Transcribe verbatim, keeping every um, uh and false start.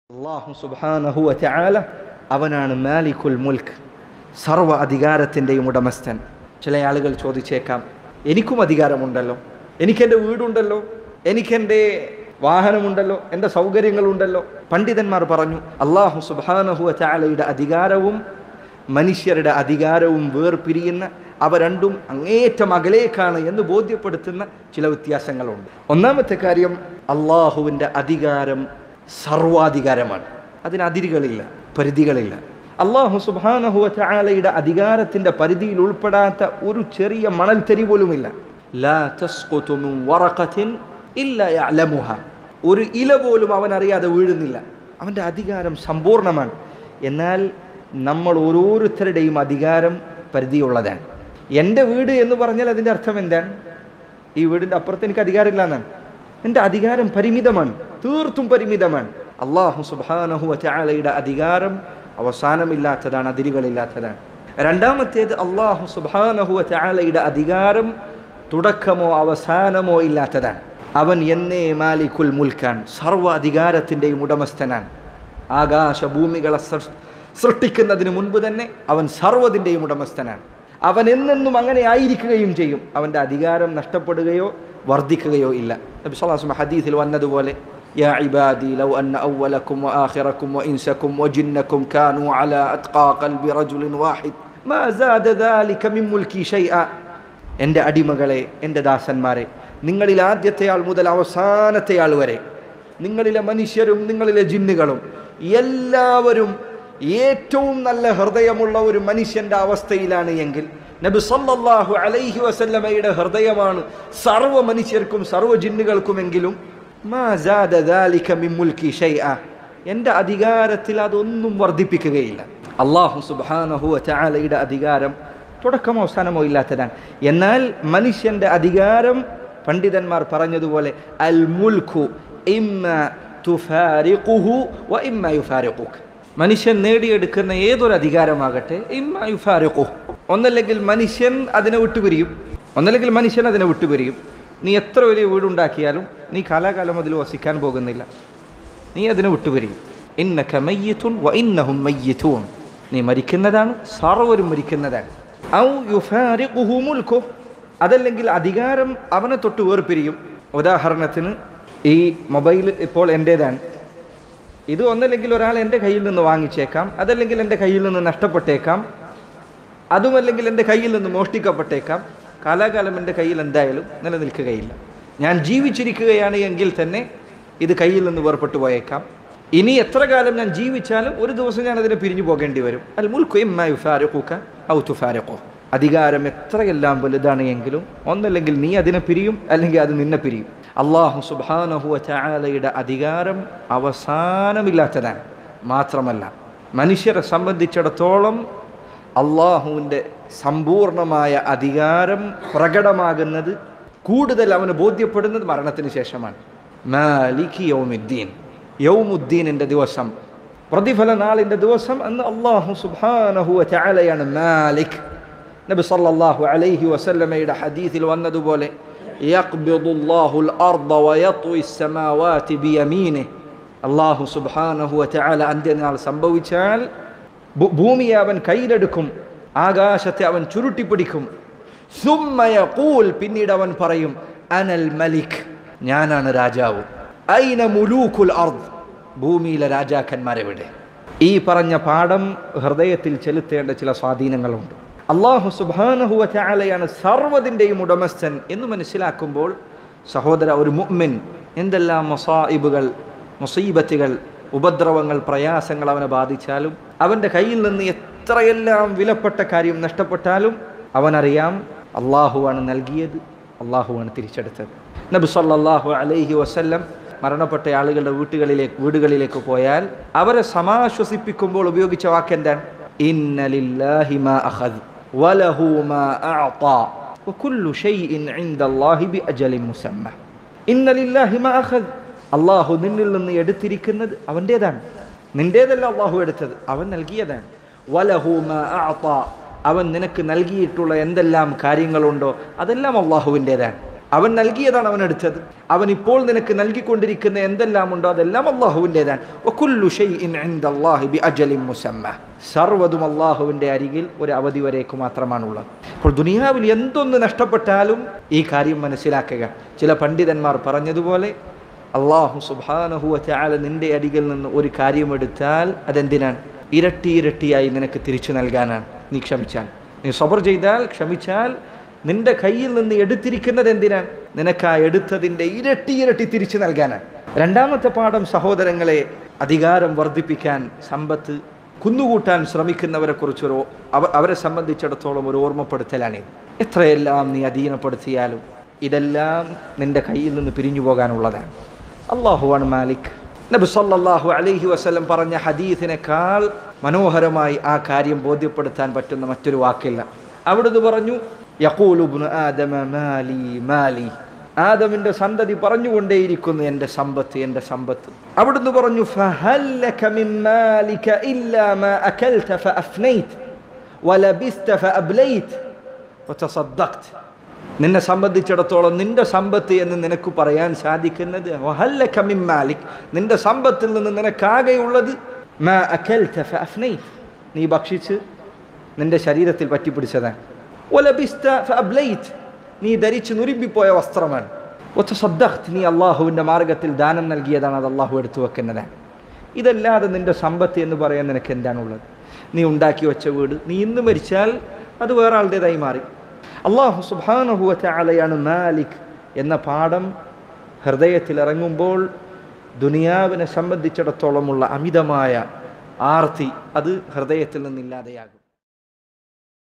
അല്ലാഹു സുബ്ഹാനഹു വ തആല അവനാണ് മാലിക്കുൽ മുൽക്ക്, സർവ്വ അധികാരത്തിൻ്റെയും ഉടമസ്ഥൻ. ചില ആളുകൾ ചോദിച്ചേക്കാം, എനിക്കും അധികാരമുണ്ടല്ലോ, എനിക്കെൻ്റെ വീടുണ്ടല്ലോ, എനിക്കെൻ്റെ വാഹനമുണ്ടല്ലോ, എൻ്റെ സൗകര്യങ്ങളുണ്ടല്ലോ. പണ്ഡിതന്മാർ പറഞ്ഞു, അല്ലാഹു സുബ്ഹാനഹു വ തആലയുടെ അധികാരവും മനുഷ്യരുടെ അധികാരവും വേർപിരിയുന്ന, അവ രണ്ടും അങ്ങേറ്റം അകലേക്കാണ് എന്ന് ബോധ്യപ്പെടുത്തുന്ന ചില വ്യത്യാസങ്ങളുണ്ട്. ഒന്നാമത്തെ കാര്യം, അള്ളാഹുവിൻ്റെ അധികാരം സർവാധികാരമാണ്. അതിന് അതിരുകളില്ല, പരിധികളില്ല. അല്ലാഹു സുബ്ഹാനഹു വ തആലയുടെ അധികാരത്തിൻ്റെ പരിധിയിൽ ഉൾപ്പെടാത്ത ഒരു ചെറിയ മണൽത്തരി പോലുമില്ല. ലാ തസ്ഖുതു മിൻ വറഖത്തിൻ ഇല്ലാ യഅലമുഹാ, ഒരു ഇല പോലും അവൻ അറിയാതെ വീഴുന്നില്ല. അവൻ്റെ അധികാരം സമ്പൂർണ്ണമാണ്. എന്നാൽ നമ്മൾ ഓരോരുത്തരുടെയും അധികാരം പരിധിയുള്ളതാണ്. എൻ്റെ വീട് എന്ന് പറഞ്ഞാൽ അതിൻ്റെ അർത്ഥം എന്താണ്? ഈ വീടിൻ്റെ അപ്പുറത്ത് എനിക്ക് അധികാരമില്ല എന്നാണ്. എൻ്റെ അധികാരം പരിമിതമാണ്, തീർത്തും പരിമിതമാണ്. അല്ലാഹു സുബ്ഹാനഹു വ തആലയുടെ അധികാരം അവസാനമില്ലാത്തതാണ്, അതിരുകളില്ലാത്തതാണ്. രണ്ടാമത്തേത്, അല്ലാഹു സുബ്ഹാനഹു വ തആലയുടെ അധികാരം തുടക്കമോ അവസാനമോ ഇല്ലാത്തതാണ്. അവൻ എന്നേ മാലിക്കുൽ മുൽക്കാണ്, സർവ്വ അധികാരത്തിൻ്റെയും ഉടമസ്ഥനാണ്. ആകാശഭൂമികളെ സൃഷ്ടിക്കുന്നതിന് മുൻപ് തന്നെ അവൻ സർവ്വതിൻ്റെയും ഉടമസ്ഥനാണ്. അവൻ എന്നെന്നും അങ്ങനെ ആയിരിക്കുകയും ചെയ്യും. അവൻ്റെ അധികാരം നഷ്ടപ്പെടുകയോ വർദ്ധിക്കുകയോ ഇല്ല. നബി സല്ലല്ലാഹു അലൈഹി വസല്ലം ഹദീസിൽ വന്നതുപോലെ, യാ ഇബാദി ലൗ അന്ന അവ്വലക്കും വആഖിറക്കും വഇൻസക്കും വജിന്നക്കും കാനൂ അലാ അത്ഖാ ഖൽബി റജുലിൻ വാഹിദ് മാ സാദ ദാലിക മിൻ മുൽക്കി ഷൈഅ. എൻ്റെ അടിമകളെ, എൻ്റെ ദാസന്മാരെ, നിങ്ങളിൽ ആദ്യത്തെ ആൾ മുതൽ അവസാനത്തെ ആൾ വരെ, നിങ്ങളിലെ മനുഷ്യരും നിങ്ങളിലെ ജിന്നുകളും എല്ലാവരും ഏറ്റവും നല്ല ഹൃദയമുള്ള ഒരു മനുഷ്യൻ്റെ അവസ്ഥയിലാണ് എങ്കിൽ, നബി സല്ലല്ലാഹു അലൈഹി വസല്ലമയുടെ ഹൃദയമാണ് സർവ്വ മനുഷ്യർക്കും സർവ്വ ജിന്നുകൾക്കുമെങ്കിലും, മാ സാദ ദാലിക മിൻ മുൽക്കി ഷൈഅ, എൻ്റെ അധികാരത്തിൽ അതൊന്നും വർദ്ധിപ്പിക്കുകയില്ല. അല്ലാഹു സുബ്ഹാനഹു വ തആലയുടെ അധികാരം തുടക്കമോ അവസാനമോ ഇല്ലാത്തതാണ്. എന്നാൽ മനുഷ്യൻ്റെ അധികാരം, പണ്ഡിതന്മാർ പറഞ്ഞതുപോലെ, അൽ മുൽക്കു ഇമ്മാ തുഫാരിഖുഹു വ ഇമ്മാ യുഫാരിഖുക. മനുഷ്യൻ നേടിയെടുക്കുന്ന ഏതൊരു അധികാരമാകട്ടെ, ഇമ്മാ യുഫാരിഖുഹു, ഒന്നല്ലെങ്കിൽ മനുഷ്യൻ അതിനെ വിട്ടുപിരിയും, ഒന്നല്ലെങ്കിൽ മനുഷ്യൻ അതിനെ വിട്ടുപിരിയും. നീ എത്ര വലിയ വീടുണ്ടാക്കിയാലും നീ കാലാകാലം അതിൽ വസിക്കാൻ പോകുന്നില്ല, നീ അതിനെ വിട്ടുപിരിയും. ഇന്നക മയ്യിതുൻ വ ഇന്നഹും മയ്യിതൂൻ, നീ മരിക്കുന്നതാണ്, സർവ്വരും മരിക്കുന്നതാണ്. ഔ യുഫാരിഖുഹു മുൽക്കു, അതല്ലെങ്കിൽ അധികാരം അവനെ തൊട്ട് വേർപിരിയും. ഉദാഹരണത്തിന്, ഈ മൊബൈൽ ഇപ്പോൾ എൻ്റേതാണ്. ഇത് ഒന്നല്ലെങ്കിൽ ഒരാൾ എൻ്റെ കയ്യിൽ നിന്ന് വാങ്ങിച്ചേക്കാം, അതല്ലെങ്കിൽ എൻ്റെ കയ്യിൽ നിന്ന് നഷ്ടപ്പെട്ടേക്കാം, അതുമല്ലെങ്കിൽ എൻ്റെ കയ്യിൽ നിന്ന് മോഷ്ടിക്കപ്പെട്ടേക്കാം. കാലാകാലം എൻ്റെ കയ്യിൽ എന്തായാലും നിലനിൽക്കുകയില്ല. ഞാൻ ജീവിച്ചിരിക്കുകയാണ് എങ്കിൽ തന്നെ ഇത് കയ്യിൽ നിന്ന് വേർപെട്ടു പോയേക്കാം. ഇനി എത്ര കാലം ഞാൻ ജീവിച്ചാലും ഒരു ദിവസം ഞാൻ അതിനെ പിരിഞ്ഞു പോകേണ്ടി വരും. അൽ മുൽക്കു ഇമ്മാ യുഫാരിഖുക ഔ തുഫാരിഖു, അധികാരം എത്രയെല്ലാം വലുതാണ് എങ്കിലും ഒന്നല്ലെങ്കിൽ നീ അതിനെ പിരിയും, അല്ലെങ്കിൽ അത് നിന്നെ പിരിയും. അല്ലാഹു സുബ്ഹാനഹു വ തആലയുടെ അധികാരം അവസാനമില്ലാത്തതാണ്. മാത്രമല്ല, മനുഷ്യരെ സംബന്ധിച്ചിടത്തോളം അള്ളാഹുവിൻ്റെ സമ്പൂർണമായ അധികാരം പ്രകടമാകുന്നത്, കൂടുതൽ അവന് ബോധ്യപ്പെടുന്നത് മരണത്തിന് ശേഷമാണ്. മാലികി യൗമുദ്ദീൻ, യൗമുദ്ദീനിൻ്റെ ദിവസം, പ്രതിഫല നാളിൻ്റെ ദിവസം എന്ന് അല്ലാഹു സുബ്ഹാനഹു വ തആലയാണ് മാലിക്. നബി സല്ലല്ലാഹു അലൈഹി വസല്ലമയുടെ ഹദീസിൽ വന്നതുപോലെ, യഖ്ബിദുല്ലാഹുൽ അർദ വയത്വി സ്സമാവാതി ബിയമീനിഹി, അല്ലാഹു സുബ്ഹാനഹു വ തആല അന്ത്യനാൾ സംഭവിച്ചാൽ ഭൂമിയെ അവൻ കയ്യിലെടുക്കും, ആകാശത്തെ അവൻ ചുരുട്ടിപ്പിടിക്കും. സുമ്മ യഖൂൽ, പിന്നീട് അവൻ പറയും, അനൽ മലിക്, ഞാനാണ് രാജാവ്. ഐന മുലൂകുൽ അർദ്, ഭൂമിയിലെ രാജാക്കന്മാരെവിടെ? ഈ പറഞ്ഞ പാഠം ഹൃദയത്തിൽ ചെലുത്തേണ്ട ചില സ്വാധീനങ്ങളുണ്ട്. അല്ലാഹു സുബ്ഹാനഹു വ തആലയാണ് സർവ്വതിൻ്റെയും ഉടമസ്ഥൻ എന്ന് മനസ്സിലാക്കുമ്പോൾ, സഹോദര, ഒരു മുഅ്മിൻ എന്തെല്ലാം മസായിബുകൾ, മുസീബത്തുകൾ, ഉപദ്രവങ്ങൾ, പ്രയാസങ്ങൾ അവനെ ബാധിച്ചാലും, അവൻ്റെ കയ്യിൽ നിന്ന് എത്രയെല്ലാം വിലപ്പെട്ട കാര്യം നഷ്ടപ്പെട്ടാലും, അവനറിയാം അള്ളാഹുവാണ് നൽകിയത്, അള്ളാഹുവാണ് തിരിച്ചെടുത്തത്. നബി സല്ലല്ലാഹു അലൈഹി വസല്ലം മരണപ്പെട്ട ആളുകളുടെ വീട്ടുകളിലേക്ക് വീടുകളിലേക്ക് പോയാൽ അവരെ സമാശ്വസിപ്പിക്കുമ്പോൾ ഉപയോഗിച്ച വാക്കെന്താണ്? ഇന്ന ലില്ലാഹി മാ അഖദ് വലഹു മാ അഅതാ വകുല്ലു ഷൈഇൻ ഇൻദല്ലാഹി ബിഅജലിൻ മുസമ്മ. ഇന്ന ലില്ലാഹി മാ അഖദ്, അള്ളാഹു നിന്നിൽ നിന്ന് എടുത്തിരിക്കുന്നത് അവൻ്റേതാണ്, നിൻ്റേതല്ല അള്ളാഹു എടുത്തത്, അവൻ നൽകിയതാണ്. വലഹു മാ അഅതാ, അവൻ നിനക്ക് നൽകിയിട്ടുള്ള എന്തെല്ലാം കാര്യങ്ങളുണ്ടോ അതെല്ലാം അള്ളാഹുവിൻ്റേതാണ്. അവൻ നൽകിയതാണ് അവൻ എടുത്തത്. അവൻ ഇപ്പോൾ നിനക്ക് നൽകിക്കൊണ്ടിരിക്കുന്ന എന്തെല്ലാം ഉണ്ടോ അതെല്ലാം അള്ളാഹുവിൻ്റെതാണ്. സർവ്വതും അള്ളാഹുവിൻ്റെ അരികിൽ ഒരു അവധി വരേക്ക് മാത്രമാണുള്ളത്. അപ്പോൾ ദുനിയാവിൽ എന്തൊന്ന് നഷ്ടപ്പെട്ടാലും ഈ കാര്യം മനസ്സിലാക്കുക. ചില പണ്ഡിതന്മാർ പറഞ്ഞതുപോലെ അള്ളാഹു സുബ്ഹാനഹു വ തആല നിന്റെ അരികിൽ നിന്ന് ഒരു കാര്യം എടുത്താൽ അതെന്തിനാണ്? ഇരട്ടി ഇരട്ടിയായി നിനക്ക് തിരിച്ചു നൽകാനാണ്. നീ ക്ഷമിച്ചാൽ, നീ സബർ ചെയ്താൽ, ക്ഷമിച്ചാൽ നിന്റെ കയ്യിൽ നിന്ന് എടുത്തിരിക്കുന്നത് എന്തിനാണ്? നിനക്ക് ആ എടുത്തതിൻ്റെ ഇരട്ടി ഇരട്ടി തിരിച്ചു നൽകാനാണ്. രണ്ടാമത്തെ പാഠം സഹോദരങ്ങളെ, അധികാരം വർദ്ധിപ്പിക്കാൻ, സമ്പത്ത് കുന്നുകൂട്ടാൻ ശ്രമിക്കുന്നവരെ കുറിച്ചൊരു അവരെ സംബന്ധിച്ചിടത്തോളം ഒരു ഓർമ്മപ്പെടുത്തലാണ്. എത്രയെല്ലാം നീ അധീനപ്പെടുത്തിയാലും ഇതെല്ലാം നിന്റെ കയ്യിൽ നിന്ന് പിരിഞ്ഞു പോകാനുള്ളതാണ്. അല്ലാഹുവാണ് മാലിക്. നബി സല്ലല്ലാഹു അലൈഹി വസല്ലം പറഞ്ഞ ഹദീസിനേക്കാൾ മനോഹരമായി ആ കാര്യം ബോധ്യപ്പെടുത്താൻ പറ്റുന്ന മറ്റൊരു വാക്കില്ല. അവിടുന്ന് പറഞ്ഞു, യഖൂലു ഇബ്നു ആദമ മാലി മാലി. ആദമിന്റെ സന്തതി പറഞ്ഞുകൊണ്ടേയിരിക്കുന്നു എൻ്റെ സമ്പത്ത്, എൻ്റെ സമ്പത്ത്. അവിടുന്ന് പറഞ്ഞു, ഫഹൽ ലക മിൻ മാലിക ഇല്ലാ മാ അകൽത ഫഅഫ്നൈത വലബിസ്ത ഫഅബ്ലൈത വതസദ്ദഖത. നിന്നെ സംബന്ധിച്ചിടത്തോളം നിന്റെ സമ്പത്ത് എന്ന് നിനക്ക് പറയാൻ സാധിക്കുന്നത് വഹൽ ലക മിൻ മാലിക്, നിന്റെ സമ്പത്തിൽ നിന്ന് നിനക്കാകെയുള്ളത് മാ അകൽത ഫഅഫ്നൈത, നീ ഭക്ഷിച്ച് നിന്റെ ശരീരത്തിൽ പറ്റിപ്പിടിച്ചതാണ്. വലബിസ്ത ഫഅബ്ലൈത, നീ ധരിച്ച് നുരുമ്പിപ്പോയ വസ്ത്രമാണ്. വതസദ്ദഖത, നീ അള്ളാഹുവിൻ്റെ മാർഗത്തിൽ ദാനം നൽകിയതാണ്, അത് അള്ളാഹു എടുത്തു വെക്കുന്നതാണ്. ഇതല്ലാതെ നിന്റെ സമ്പത്ത് എന്ന് പറയാൻ നിനക്ക് എന്താണുള്ളത്? നീ ഉണ്ടാക്കി വെച്ച വീട്, നീ ഇന്ന് മരിച്ചാൽ അത് വേറെ ആളുടേതായി മാറി. അള്ളാഹു സുബ്ഹാനഹു വ തആലയാണ് മാലിക് എന്ന പാഠം ഹൃദയത്തിൽ ഇറങ്ങുമ്പോൾ ദുനിയാവിനെ സംബന്ധിച്ചിടത്തോളമുള്ള അമിതമായ ആർത്തി അത് ഹൃദയത്തിൽ നിന്നില്ലാതെയാകും.